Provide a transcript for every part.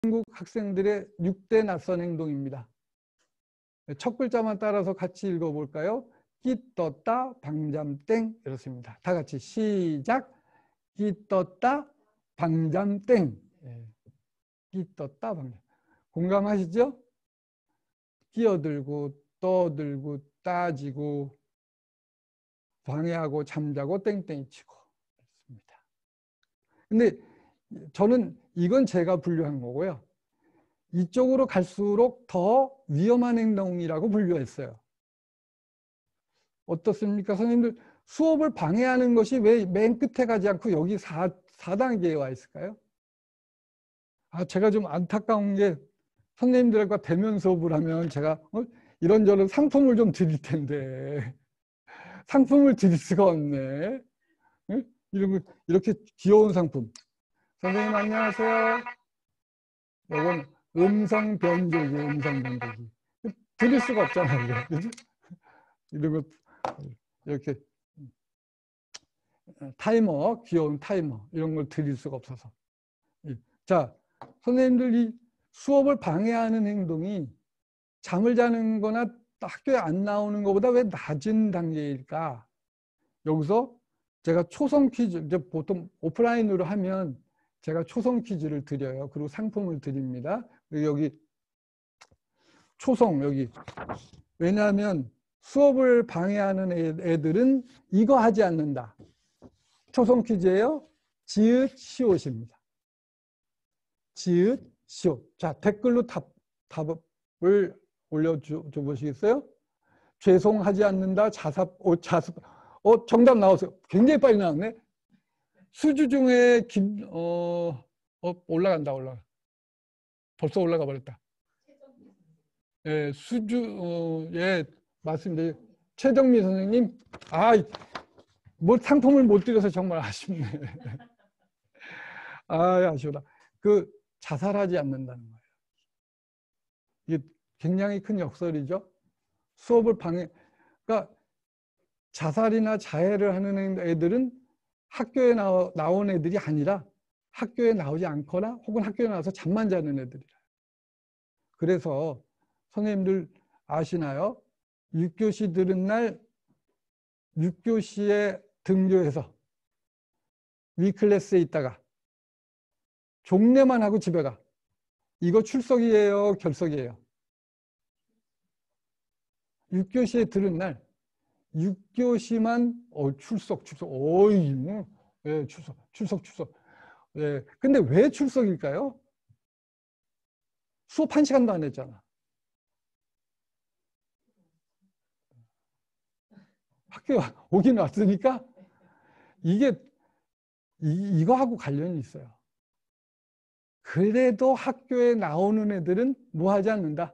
한국 학생들의 6대 낯선 행동입니다. 첫 글자만 따라서 같이 읽어볼까요? 끼 떴다 방잠땡 이렇습니다. 다 같이 시작. 끼 떴다 방잠땡. 끼 떴다 방잠. 공감하시죠? 끼어들고 떠들고 따지고 방해하고 잠자고 땡땡이 치고 그렇습니다. 근데 저는 이건 제가 분류한 거고요. 이쪽으로 갈수록 더 위험한 행동이라고 분류했어요. 어떻습니까? 선생님들 수업을 방해하는 것이 왜 맨 끝에 가지 않고 여기 4단계에 와 있을까요? 제가 좀 안타까운 게 선생님들과 대면 수업을 하면 제가 이런저런 상품을 좀 드릴 텐데 상품을 드릴 수가 없네. 응? 이렇게 귀여운 상품. 선생님 안녕하세요. 이건 음성 변조기, 음성 변조기. 드릴 수가 없잖아요. 그죠? 이런 거 이렇게 타이머, 귀여운 타이머 이런 걸 드릴 수가 없어서. 자, 선생님들 이 수업을 방해하는 행동이 잠을 자는 거나 학교에 안 나오는 것보다 왜 낮은 단계일까? 여기서 제가 초성 퀴즈, 이제 보통 오프라인으로 하면 제가 초성 퀴즈를 드려요. 그리고 상품을 드립니다. 여기 초성 여기. 왜냐하면 수업을 방해하는 애들은 이거 하지 않는다. 초성 퀴즈예요. 지읒, 시옷입니다. 지읒, 시옷. 자, 댓글로 답을 올려줘 보시겠어요? 죄송하지 않는다. 정답 나왔어요. 굉장히 빨리 나왔네. 수주 중에 올라간다. 벌써 올라가 버렸다. 예, 예, 맞습니다. 최정미 선생님. 뭐 상품을 못 드려서 정말 아쉽네. 아쉬워라. 자살하지 않는다는 거예요. 이게 굉장히 큰 역설이죠. 수업을 그러니까 자살이나 자해를 하는 애들은 학교에 나온 애들이 아니라 학교에 나오지 않거나 혹은 학교에 나와서 잠만 자는 애들이라. 그래서 선생님들 아시나요? 6교시 들은 날 6교시에 등교해서 위클래스에 있다가 종례만 하고 집에 가. 이거 출석이에요? 결석이에요? 6교시에 들은 날 6교시만 출석. 어이 뭐 예, 출석. 예. 근데 왜 출석일까요? 수업 1시간도 안 했잖아. 학교 오긴 왔으니까 이거하고 관련이 있어요. 그래도 학교에 나오는 애들은 뭐 하지 않는다?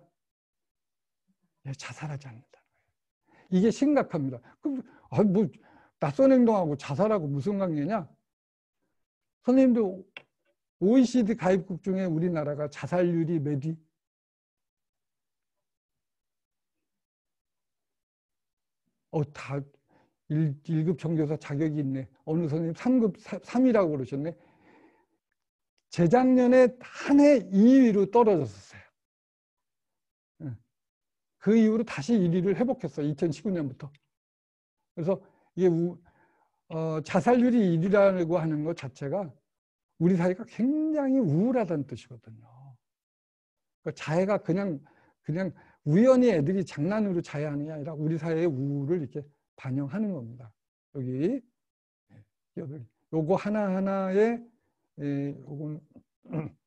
자살하지 않는다. 이게 심각합니다. 뭐 낯선 행동하고 자살하고 무슨 관계냐? 선생님도 OECD 가입국 중에 우리나라가 자살률이 몇 위? 다 1급 정교사 자격이 있네. 어느 선생님 3급 3위라고 그러셨네. 재작년에 한 해 2위로 떨어졌었어요. 그 이후로 다시 1위를 회복했어요. 2019년부터. 그래서 이게 자살률이 1위라고 하는 것 자체가 우리 사회가 굉장히 우울하다는 뜻이거든요. 그러니까 자해가 그냥 우연히 애들이 장난으로 자해하는 게 아니라 우리 사회의 우울을 이렇게 반영하는 겁니다. 여기 요거 하나하나에 요건